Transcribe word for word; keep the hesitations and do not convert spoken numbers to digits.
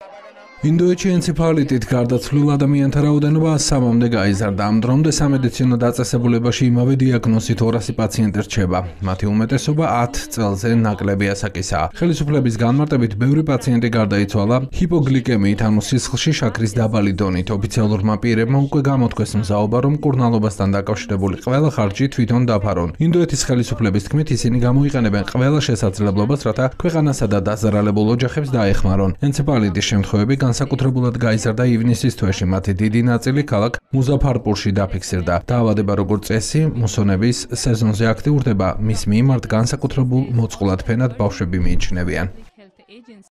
ინდოეთში ენცეფალიტით გარდაცვლილ ადამიანთა რაოდენობა სამამდე გაიზარდა. ამ დრომდე სამედიცინო დაწესებულებაში იმავე დიაგნოზით ორასი პაციენტი რჩება. მათი უმეტესობა ათ წელზე ნაკლები ასაკისაა. ხელისუფლების განმარტებით ბევრი პაციენტი გარდაიცვალა ჰიპოგლიკემიით, ანუ სისხლში შაქრის დაბალი დონით. ოფიციალურმა პირებმა უკვე გამოთქვეს მზაობა, რომ მკურნალობასთან დაკავშირებული ყველა ხარჯი თვითონ დაფარონ. ინდოეთის ხელისუფლების თქმით, ისინი გამოიყენებენ ყველა შესაძლებლობას, რათა ქვეყანასა და დაზარალებულ ოჯახებს დაეხმარონ. ენცეფალიტის შემთხვევები განსაკუთრებულად გაიზარდა ივნისის თვეში, მათი დიდი ნაწილი ქალაქ მუზაფარპურში დაფიქსირდა. დაავადება როგორც წესი, მუსონების სეზონზე აქტიურდება, მის მიმართ განსაკუთრებულ მოწყვლად ფენად ბავშვები მიიჩნევიან.